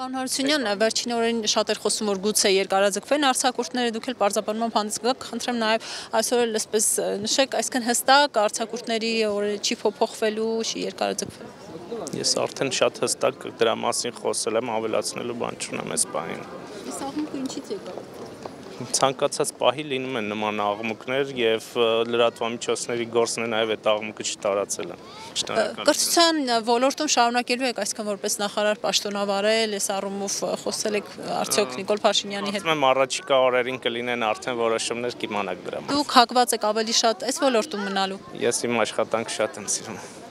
Պարոն Հարությունյան, վերջին օրերին շատ էր խոսում, որ գուցե երկարաձգվեն արձակուրդները, դուք էլ պարզաբանման հանդես գաք, խնդրեմ նաև այսօր էլ այսպես նշեք, այսքան հստակ արձակուրդների օրերը չի փոփոխվելու, չի երկարաձգվելու։ Ես արդեն շատ հստակ դրա մասին խոսել եմ, ավելացնելու բան չունեմ այս պահին։ Այս աղմուկը ինչից եկավ։ Ցանկացած պահի լինում են նման աղմուկներ եւ լրատվամիջոցների գործն է նաեւ այդ աղմուկը չտարածելը։ Կրթության ոլորտում շարունակելու եք այսքան որպես նախարար պաշտոնավարել, այս առումով խոսել եք արդյոք Նիկոլ Փաշինյանի հետ։ Ասում եմ առաջիկա օրերին կլինեն արդեն որոշումներ կիմանաք դրա մասին։ Դուք հակված եք ավելի շատ այս ոլորտում մնալու։ Ես իմ աշխատանքը շատ եմ սիրում։